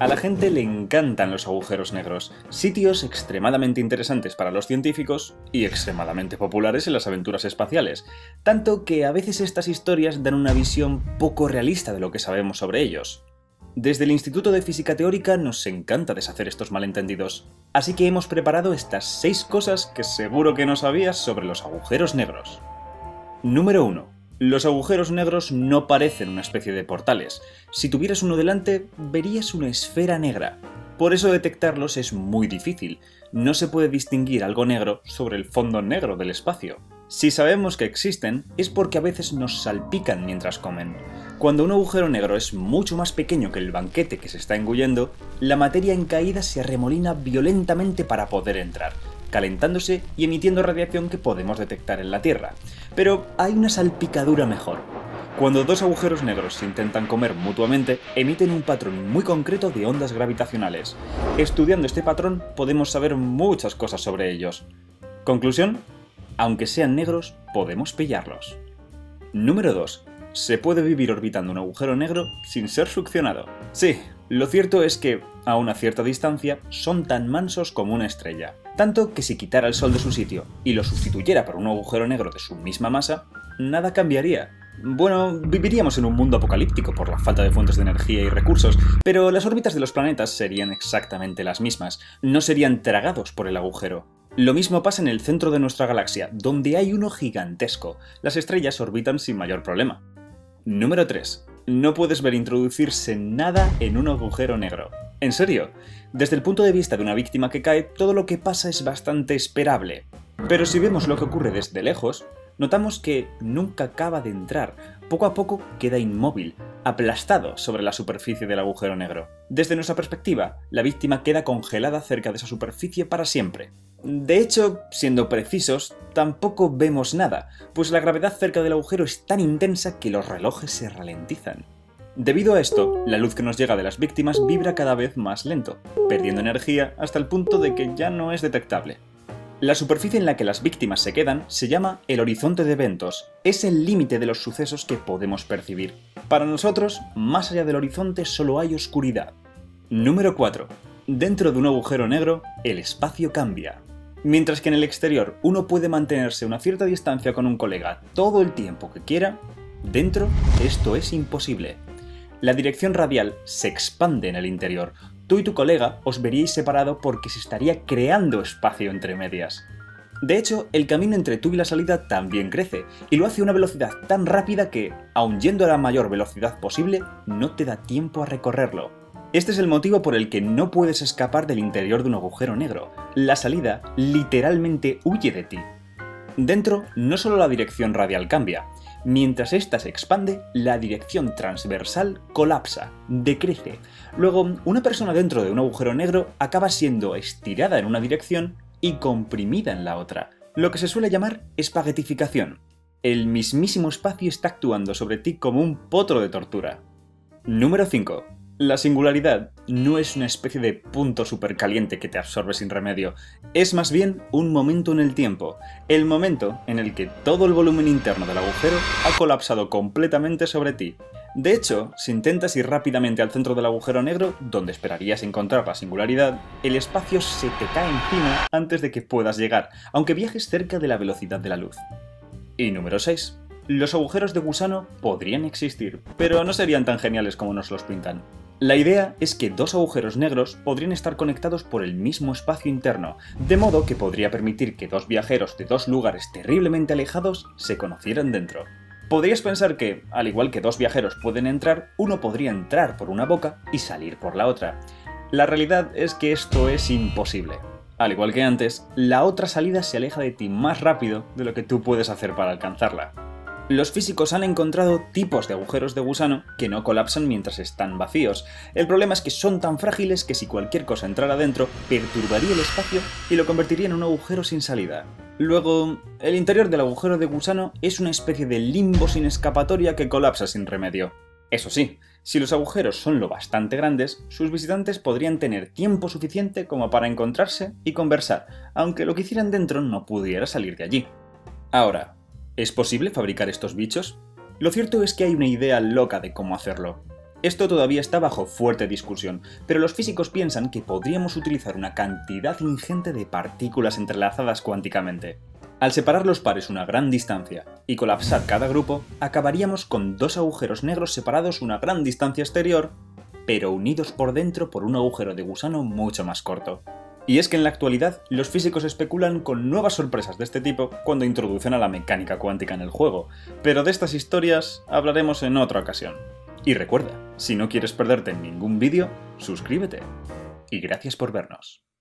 A la gente le encantan los agujeros negros, sitios extremadamente interesantes para los científicos y extremadamente populares en las aventuras espaciales, tanto que a veces estas historias dan una visión poco realista de lo que sabemos sobre ellos. Desde el Instituto de Física Teórica nos encanta deshacer estos malentendidos, así que hemos preparado estas 6 cosas que seguro que no sabías sobre los agujeros negros. Número 1. Los agujeros negros no parecen una especie de portales. Si tuvieras uno delante, verías una esfera negra. Por eso detectarlos es muy difícil. No se puede distinguir algo negro sobre el fondo negro del espacio. Si sabemos que existen, es porque a veces nos salpican mientras comen. Cuando un agujero negro es mucho más pequeño que el banquete que se está engullendo, la materia en caída se arremolina violentamente para poder entrar, calentándose y emitiendo radiación que podemos detectar en la Tierra. Pero hay una salpicadura mejor. Cuando dos agujeros negros se intentan comer mutuamente, emiten un patrón muy concreto de ondas gravitacionales. Estudiando este patrón podemos saber muchas cosas sobre ellos. Conclusión: aunque sean negros, podemos pillarlos. Número 2. Se puede vivir orbitando un agujero negro sin ser succionado. Sí, lo cierto es que, a una cierta distancia, son tan mansos como una estrella. Tanto que si quitara el Sol de su sitio y lo sustituyera por un agujero negro de su misma masa, nada cambiaría. Bueno, viviríamos en un mundo apocalíptico por la falta de fuentes de energía y recursos, pero las órbitas de los planetas serían exactamente las mismas, no serían tragados por el agujero. Lo mismo pasa en el centro de nuestra galaxia, donde hay uno gigantesco. Las estrellas orbitan sin mayor problema. Número 3. No puedes ver introducirse nada en un agujero negro. ¿En serio? Desde el punto de vista de una víctima que cae, todo lo que pasa es bastante esperable. Pero si vemos lo que ocurre desde lejos, notamos que nunca acaba de entrar. Poco a poco queda inmóvil, aplastado sobre la superficie del agujero negro. Desde nuestra perspectiva, la víctima queda congelada cerca de esa superficie para siempre. De hecho, siendo precisos, tampoco vemos nada, pues la gravedad cerca del agujero es tan intensa que los relojes se ralentizan. Debido a esto, la luz que nos llega de las víctimas vibra cada vez más lento, perdiendo energía hasta el punto de que ya no es detectable. La superficie en la que las víctimas se quedan se llama el horizonte de eventos, es el límite de los sucesos que podemos percibir. Para nosotros, más allá del horizonte solo hay oscuridad. Número 4. Dentro de un agujero negro, el espacio cambia. Mientras que en el exterior uno puede mantenerse a una cierta distancia con un colega todo el tiempo que quiera, dentro esto es imposible. La dirección radial se expande en el interior. Tú y tu colega os veríais separado porque se estaría creando espacio entre medias. De hecho, el camino entre tú y la salida también crece, y lo hace a una velocidad tan rápida que, aun yendo a la mayor velocidad posible, no te da tiempo a recorrerlo. Este es el motivo por el que no puedes escapar del interior de un agujero negro. La salida literalmente huye de ti. Dentro, no solo la dirección radial cambia. Mientras ésta se expande, la dirección transversal colapsa, decrece. Luego, una persona dentro de un agujero negro acaba siendo estirada en una dirección y comprimida en la otra, lo que se suele llamar espaguetificación. El mismísimo espacio está actuando sobre ti como un potro de tortura. Número 5. La singularidad no es una especie de punto supercaliente que te absorbe sin remedio, es más bien un momento en el tiempo, el momento en el que todo el volumen interno del agujero ha colapsado completamente sobre ti. De hecho, si intentas ir rápidamente al centro del agujero negro, donde esperarías encontrar la singularidad, el espacio se te cae encima antes de que puedas llegar, aunque viajes cerca de la velocidad de la luz. Y número 6. Los agujeros de gusano podrían existir, pero no serían tan geniales como nos los pintan. La idea es que dos agujeros negros podrían estar conectados por el mismo espacio interno, de modo que podría permitir que dos viajeros de dos lugares terriblemente alejados se conocieran dentro. Podrías pensar que, al igual que dos viajeros pueden entrar, uno podría entrar por una boca y salir por la otra. La realidad es que esto es imposible. Al igual que antes, la otra salida se aleja de ti más rápido de lo que tú puedes hacer para alcanzarla. Los físicos han encontrado tipos de agujeros de gusano que no colapsan mientras están vacíos. El problema es que son tan frágiles que si cualquier cosa entrara dentro, perturbaría el espacio y lo convertiría en un agujero sin salida. Luego, el interior del agujero de gusano es una especie de limbo sin escapatoria que colapsa sin remedio. Eso sí, si los agujeros son lo bastante grandes, sus visitantes podrían tener tiempo suficiente como para encontrarse y conversar, aunque lo que hicieran dentro no pudiera salir de allí. Ahora, ¿es posible fabricar estos bichos? Lo cierto es que hay una idea loca de cómo hacerlo. Esto todavía está bajo fuerte discusión, pero los físicos piensan que podríamos utilizar una cantidad ingente de partículas entrelazadas cuánticamente. Al separar los pares una gran distancia y colapsar cada grupo, acabaríamos con dos agujeros negros separados una gran distancia exterior, pero unidos por dentro por un agujero de gusano mucho más corto. Y es que en la actualidad los físicos especulan con nuevas sorpresas de este tipo cuando introducen a la mecánica cuántica en el juego, pero de estas historias hablaremos en otra ocasión. Y recuerda, si no quieres perderte ningún vídeo, suscríbete. Y gracias por vernos.